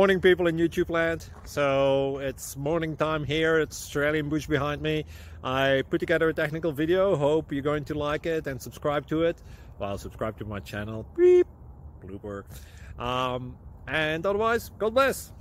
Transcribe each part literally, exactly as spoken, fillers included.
Morning, people in YouTube land. So it's morning time here. It's Australian bush behind me. I put together a technical video. Hope you're going to like it and subscribe to it. Well, subscribe to my channel. Beep. Blooper. Um, and otherwise, God bless.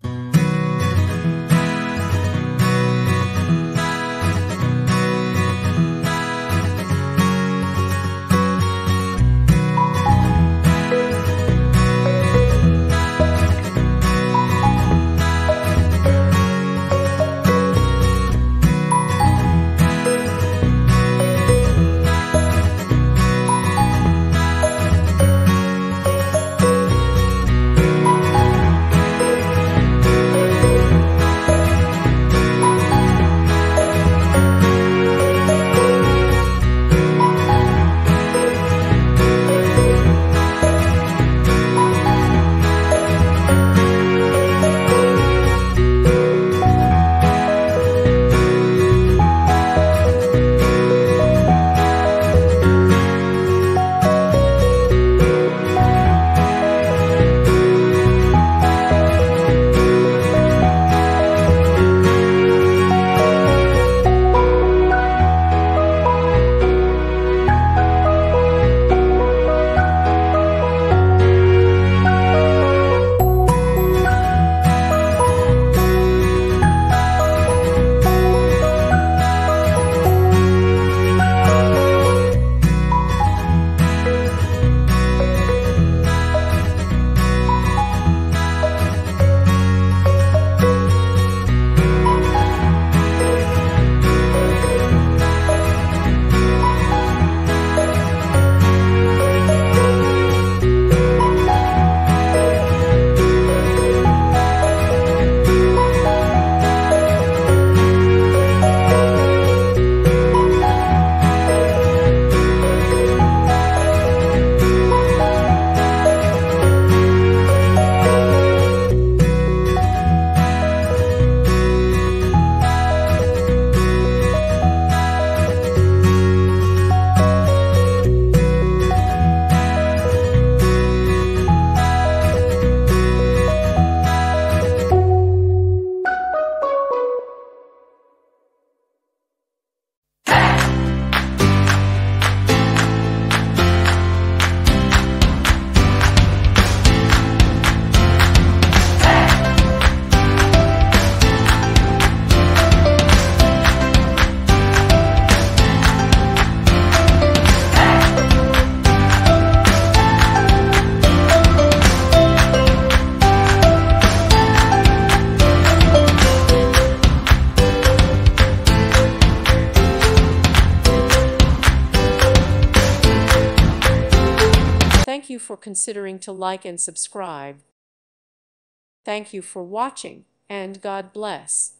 Thank you for considering to like and subscribe. Thank you for watching, and God bless.